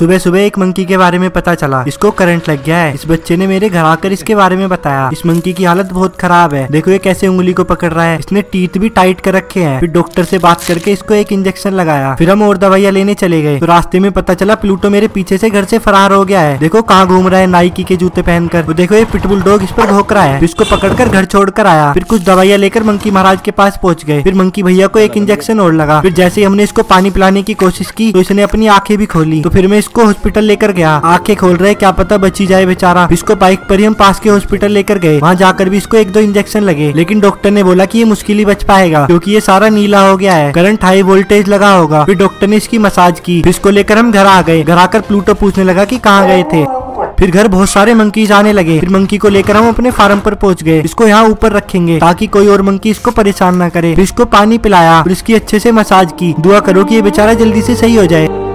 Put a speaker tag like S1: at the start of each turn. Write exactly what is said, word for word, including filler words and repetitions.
S1: सुबह सुबह एक मंकी के बारे में पता चला, इसको करंट लग गया है। इस बच्चे ने मेरे घर आकर इसके बारे में बताया। इस मंकी की हालत बहुत खराब है, देखो ये कैसे उंगली को पकड़ रहा है, इसने टीथ भी टाइट कर रखे हैं। फिर डॉक्टर से बात करके इसको एक इंजेक्शन लगाया। फिर हम और दवाइयां लेने चले गए तो रास्ते में पता चला प्लूटो मेरे पीछे से घर से फरार हो गया है। देखो कहाँ घूम रहा है नाइकी के जूते पहनकर। तो देखो ये पिटबुल डॉग इस पर भौंक रहा है। फिर इसको पकड़कर घर छोड़कर आया। फिर कुछ दवाइयां लेकर मंकी महाराज के पास पहुंच गए। फिर मंकी भैया को एक इंजेक्शन और लगा। फिर जैसे ही हमने इसको पानी पिलाने की कोशिश की तो इसने अपनी आंखें भी खोली। तो फिर मैं इसको हॉस्पिटल लेकर गया। आंखें खोल रहे क्या पता बची जाए बेचारा। इसको बाइक पर ही हम पास के हॉस्पिटल लेकर गए। वहाँ जाकर भी इसको एक दो इंजेक्शन लगे, लेकिन डॉक्टर ने बोला कि ये मुश्किल ही बच पाएगा क्योंकि ये सारा नीला हो गया है, करंट हाई वोल्टेज लगा होगा। फिर डॉक्टर ने इसकी मसाज की। फिर इसको लेकर हम घर आ गए। घर आकर प्लूटो पूछने लगा कि कहाँ गए थे। फिर घर बहुत सारे मंकीज आने लगे। फिर मंकी को लेकर हम अपने फार्म पर पहुंच गए। इसको यहाँ ऊपर रखेंगे ताकि कोई और मंकी इसको परेशान ना करे। फिर इसको पानी पिलाया। फिर इसकी अच्छे से मसाज की। दुआ करो कि ये बेचारा जल्दी से सही हो जाए।